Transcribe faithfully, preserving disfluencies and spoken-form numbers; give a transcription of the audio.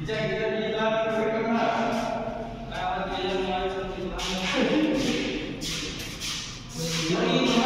Cek kita bilang berkembang. Lewat dia yang lain.